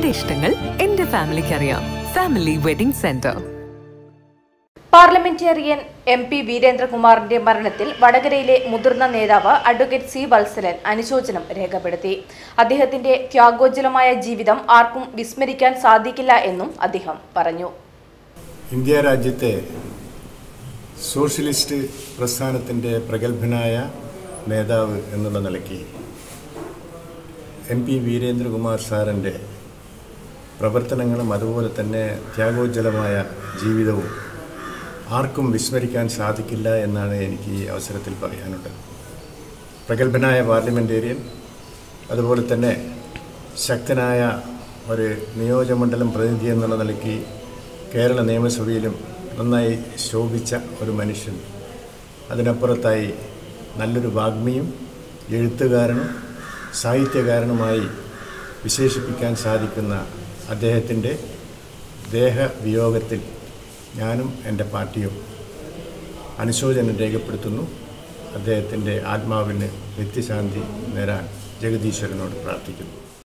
ഇഷ്ടങ്ങൾ എന്റെ ഫാമിലിക്ക് അറിയാം. Family wedding centre. Parliamentarian MP വീരേന്ദ്രകുമാറിന്റെ മരണത്തിൽ വടകരയിലെ മുതിർന്ന നേതാവ് അഡ്വക്കേറ്റ് C. വത്സലൻ അനുശോചനം രേഖപ്പെടുത്തി. അദ്ദേഹത്തിന്റെ ത്യാഗോജ്വലമായ ജീവിതം ആർക്കും വിസ്മരിക്കാൻ സാധിക്കില്ല എന്നും അദ്ദേഹം പറഞ്ഞു. ഇന്ത്യ രാജ്യത്തെ സോഷ്യലിസ്റ്റ് പ്രസ്ഥാനത്തിന്റെ പ്രഗത്ഭനായ നേതാവ് എന്നുള്ള നിലയ്ക്ക് MP വീരേന്ദ്രകുമാർ സാറിന്റെ പ്രവർത്തനങ്ങളും അതുപോലെ തന്നെ ത്യാഗോജ്വലമായ ജീവിതവും ആർക്കും വിസ്മരിക്കാൻ സാധിക്കില്ല എന്നാണ് എനിക്ക് ഈ അവസരത്തിൽ പറയാനുള്ളത്. പ്രഗത്ഭനായ പാർലമെന്റേറിയൻ, അതുപോലെ തന്നെ ശക്തനായ ഒരു നിയോജകമണ്ഡലം പ്രതിനിധി എന്നുള്ള നിലയ്ക്ക് കേരള നിയമസഭയിലും നന്നായി ശോഭിച്ച ഒരു മനുഷ്യൻ, അതിനപ്പുറത്തായി നല്ലൊരു വാഗ്മിയും എഴുത്തുകാരനും സാഹിത്യകാരനുമായി വിശേഷിപ്പിക്കാൻ സാധിക്കുന്ന അദ്ദേഹത്തിൻ്റെ ദേഹവിയോഗത്തിൽ ഞാനും എൻ്റെ പാർട്ടിയും അനുശോചനം രേഖപ്പെടുത്തുന്നു. അദ്ദേഹത്തിൻ്റെ ആത്മാവിന് നിത്യശാന്തി നേരാൻ ജഗദീശ്വരനോട് പ്രാർത്ഥിക്കുന്നു.